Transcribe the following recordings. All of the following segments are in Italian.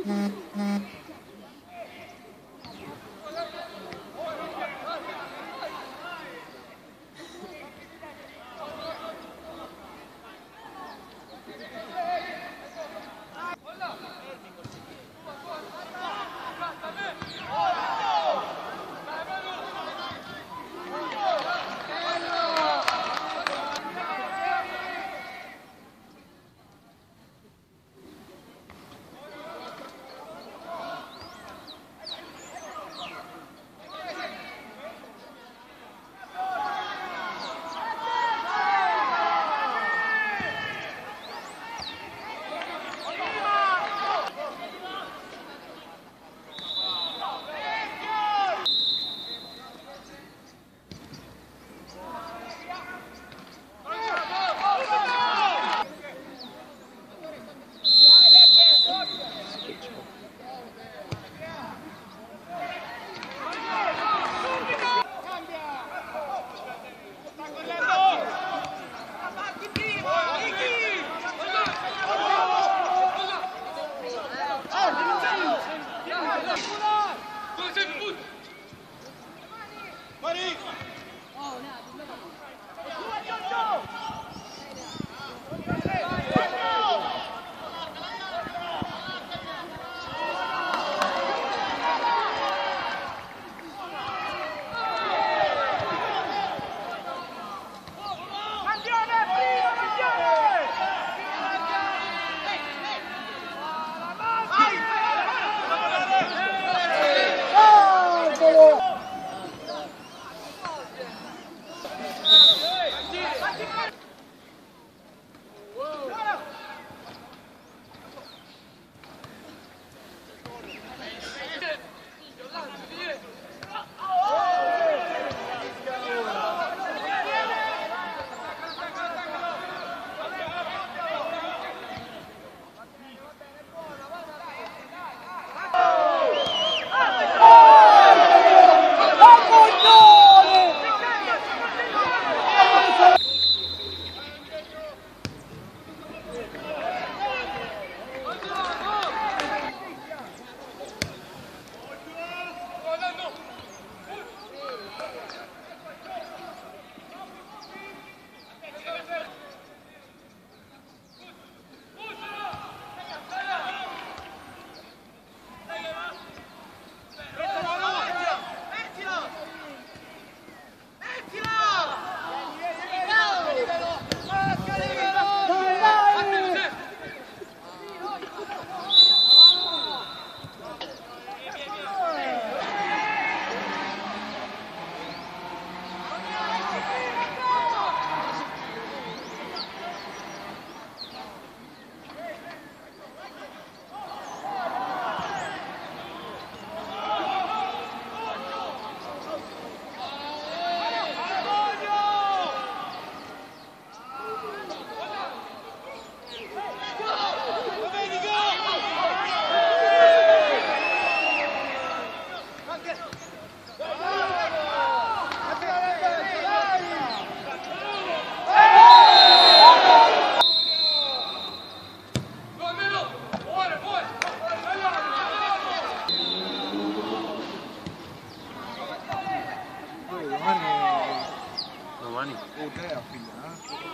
Domani? Te a figlia,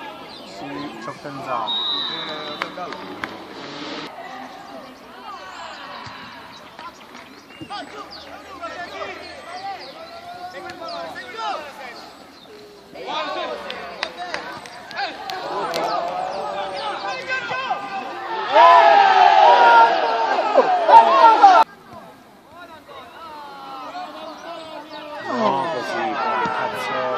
Sì, ci ho pensato. No, così, cazzo.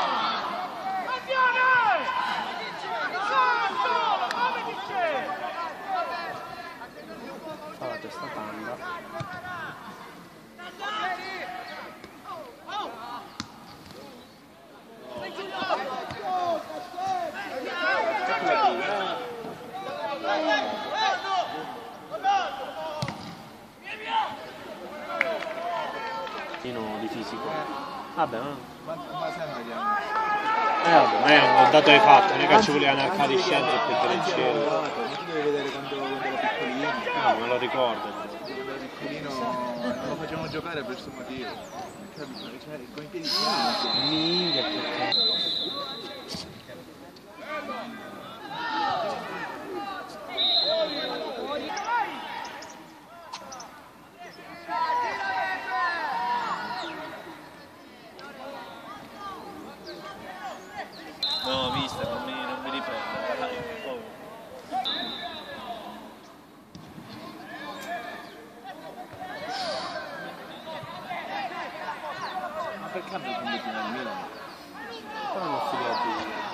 Fa la testa tanda. Di fisico. Vabbè, ma sempre di anni. vabbè, ma è un dato di fatto, non è che ci volevano arcare di scienza e prendere in cielo. Tu devi vedere quando ero piccolino. No, me lo ricordo. Martellino non lo facevano giocare per questo motivo. Cioè, con i piedi Minchia, perché? No, mister, non mi riprendo, dai, per favore. Ma perché hanno convinto nel Milan? Però non ho affiliati.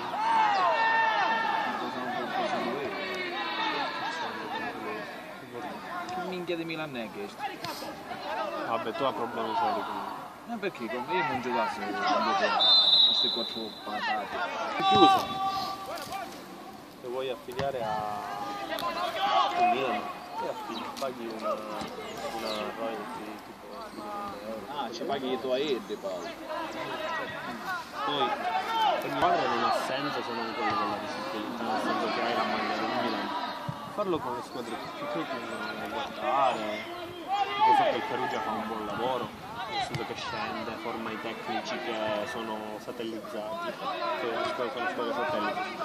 Che minchia di Milan è questo? Vabbè, tu hai problemi seri quindi. Ma perché con me non giocassi queste quattro patate? È chiuso. Se vuoi affiliare a Milan, paghi una royalty tipo 1.000 euro. Ah, ci paghi i tuoi aerei poi. Poi per mio padre non ha senso se non quello della visibilità, nel senso che hai la maglia del Milan. Farlo con le squadre più piccole che guardare, tipo so che il Perugia fa un buon lavoro, nel senso che scende, forma i tecnici che sono satellizzati, che sono squadre satelliti.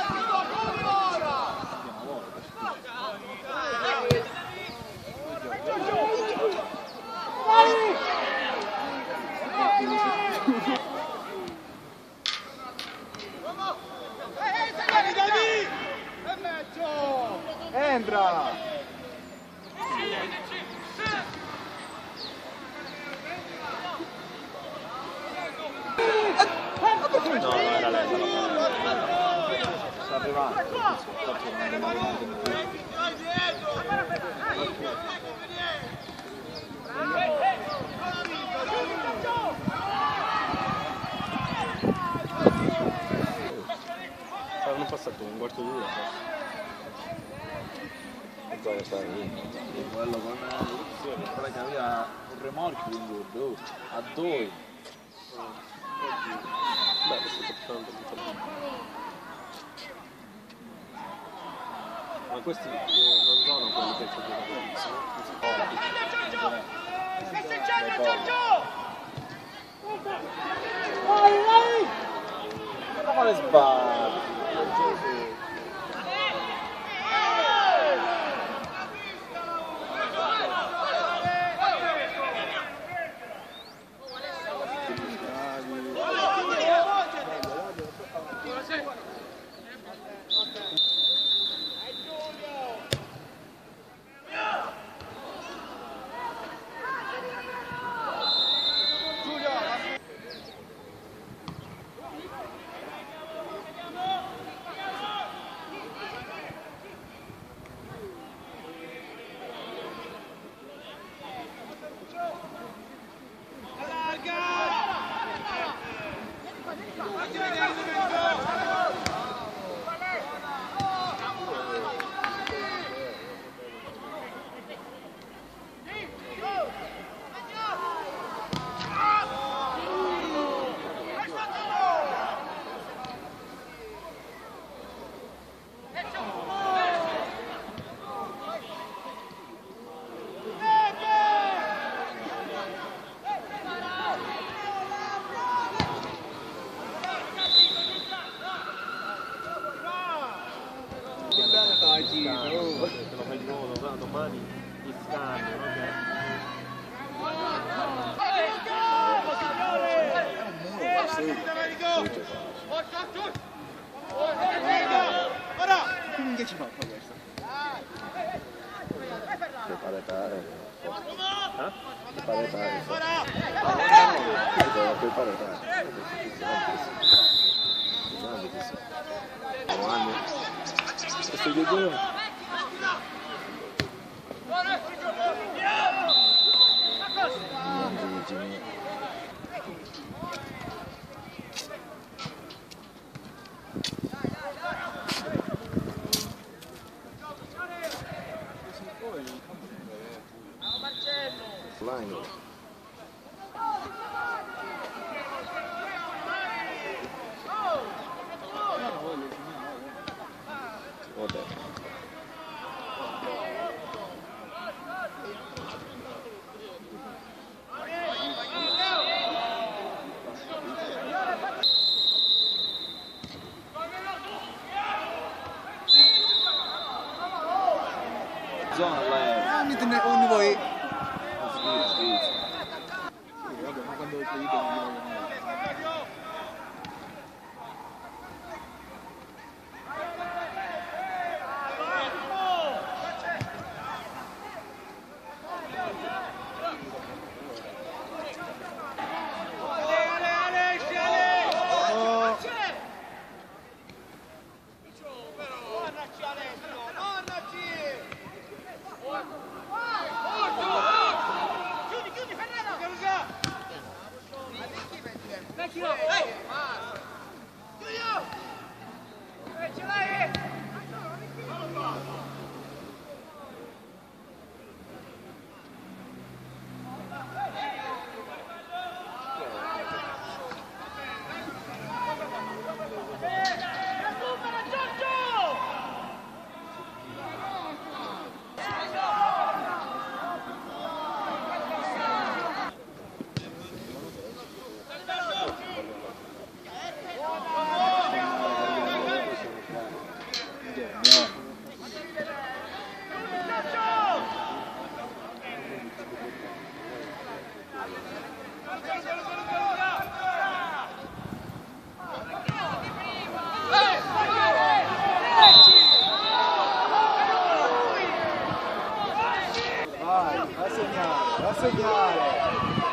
Entra! No, era lei. Sta arrivando. Saranno passati un quarto d'ora. E poi sta lì. Quello con quella che aveva un remorchio di gordo. A due. Beh, questo è tanto. Ma questi non sono quelli che ci giocano. Ma come sbagli? Se lo fai di nuovo domani ti scambio, no? Che minchia ci fa questo? Per paretare. Eh? Per paretare. Per paretare. Questo due giorni? Flying. Vabbè. ogni voi. Sì, vabbè, ma quando ti dico non dico Vai, va a segnare, va a segnare.